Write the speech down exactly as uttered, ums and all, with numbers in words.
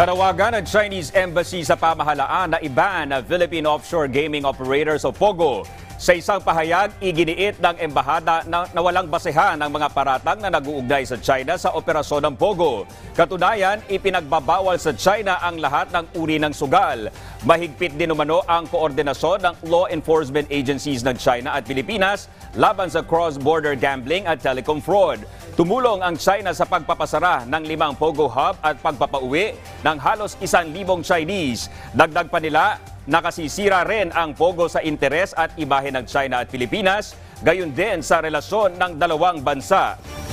Nanawagan ng Chinese Embassy sa pamahalaan na i-ban ang Philippine Offshore Gaming Operators o POGO. Sa isang pahayag, iginiit ng embahada na, na walang basehan ng mga paratang na nag-uugnay sa China sa operasyon ng POGO. Katunayan, ipinagbabawal sa China ang lahat ng uri ng sugal. Mahigpit din umano ang koordinasyon ng law enforcement agencies ng China at Pilipinas laban sa cross-border gambling at telecom fraud. Tumulong ang China sa pagpapasara ng limang POGO hub at pagpapauwi ng halos isang libong Chinese. Dagdag pa nila, nakasisira rin ang POGO sa interes at imahe ng China at Pilipinas, gayon din sa relasyon ng dalawang bansa.